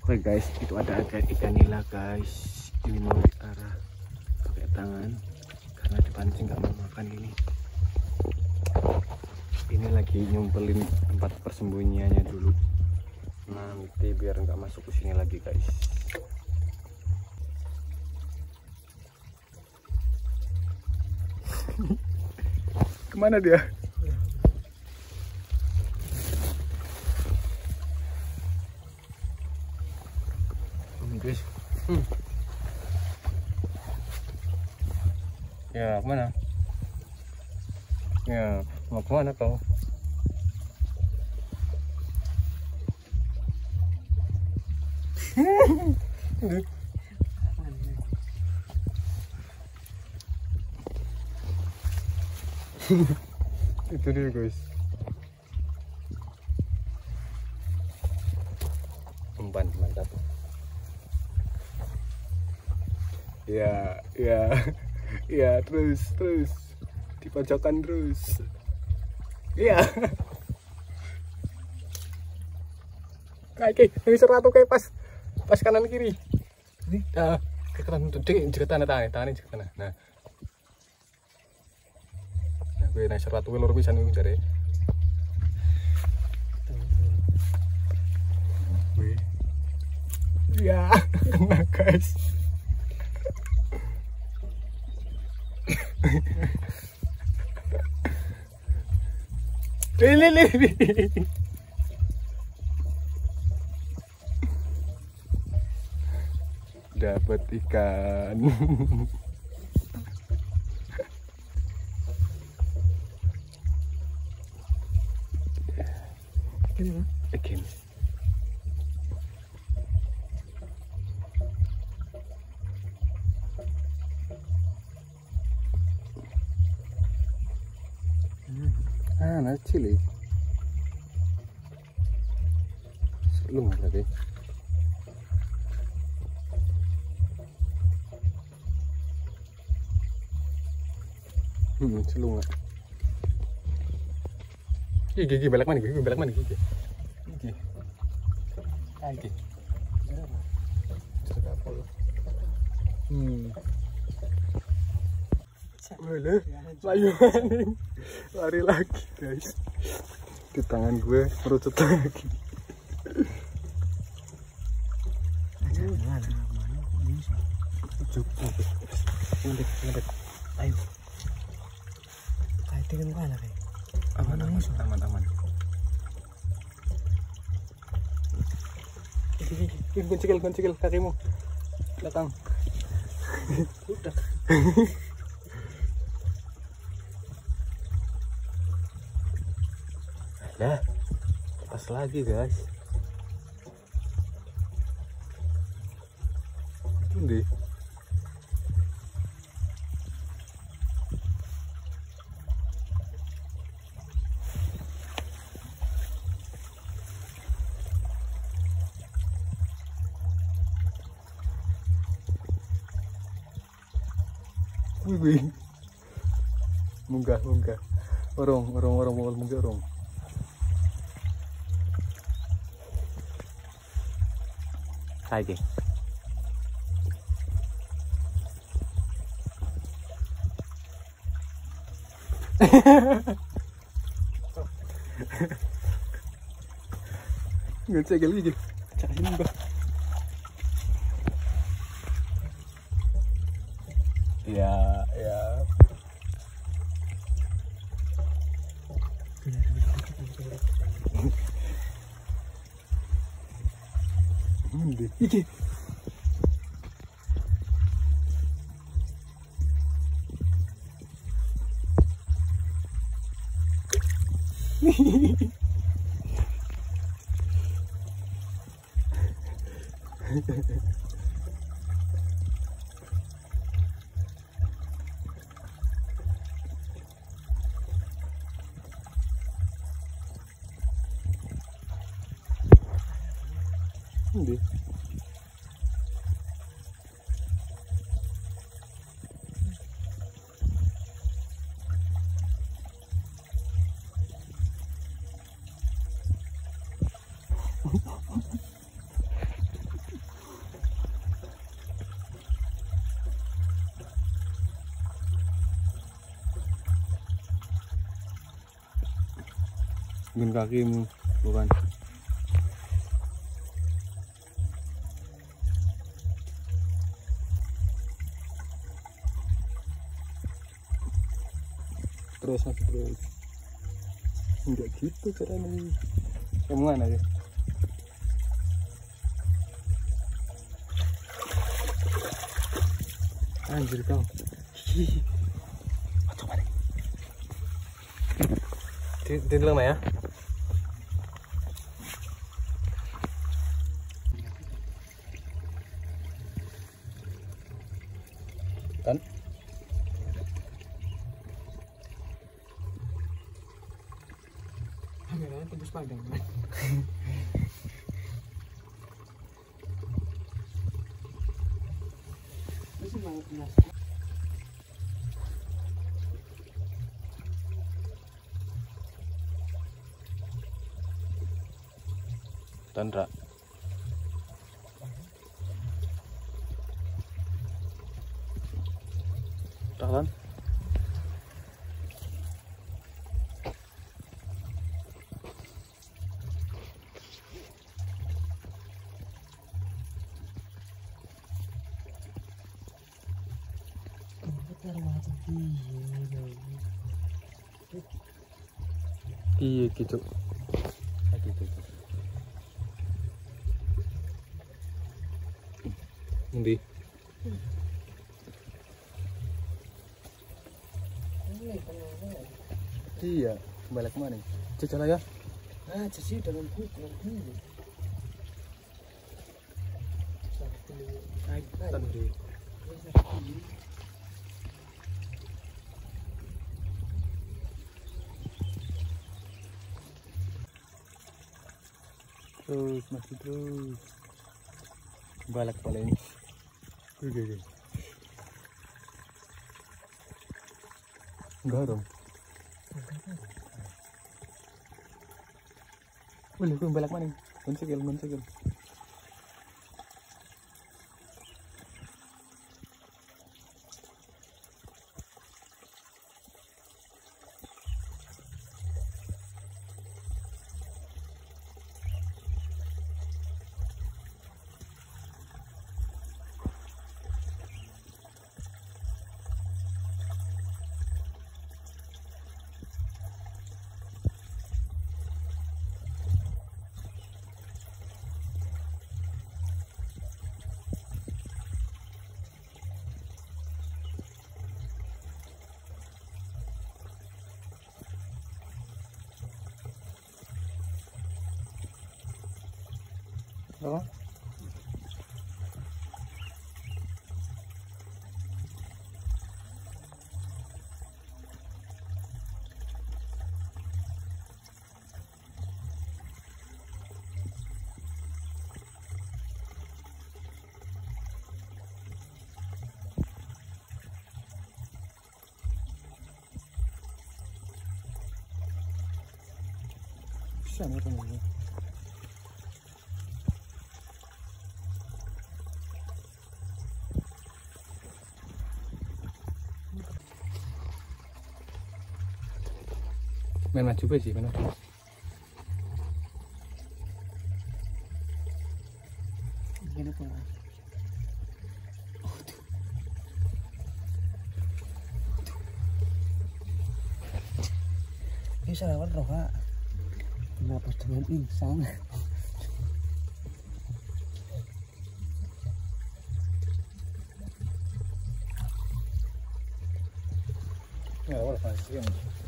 Oke guys, itu ada ikan nila guys. Ini mau diarah pakai tangan karena dipancing nggak mau makan ini. Ini lagi nyumpelin tempat persembunyiannya dulu. Nanti biar nggak masuk ke sini lagi guys. Kemana dia? Guys. Ya, kemana? Ya, mau kemana kau? Itu dia guys. Umpan mantap. Ya, terus di pojokan terus. Iya. Kayak yang seratu kayak pas kanan kiri. Ini ke kanan untuk jika tangan jika tangan. Nah, gue naik seratu gue lur pisan gue cari. Ya, kena guys. Lili. Dapat ikan. Ikan. Nah, cili. Selung berarti. Selung nggak? Gigi balik mana? Gigi. Gigi. Boleh, lari lagi guys. Di tangan gue merucut lagi. Ngebet. Ayo. Kayak tinggal mana kayak? Aman. Kuncikil kakimu. Belakang. Udah. Ya, pas lagi guys. Ini. Wih. Munggah. Orang munggah orang. Lagi. Ngecek lagi. Cari munggah. Ya. Iki. Hindi. Mungkin kakimu, bukan. Terus masih terus. Enggak gitu caranya. Kamu mana ya? Anjir kau. Coba deh. Di dalam ya. Kan? Kameranya tembus pandang. Tandra. Tahan. Iya gitu. Nanti. Iya, balik mana? Cecah lah ya. Ah, jadi dalam buku. Tadi. Terus masih terus. Balik paling. Oke. Enggak dong. Boleh gue balik mana? Mencegil. Apa? Bisa nih teman-teman. Main maju sih, main maju. Kenapa? Bisa lewat roh, Kak. Kenapa dengan insang? Ya, wala pasti.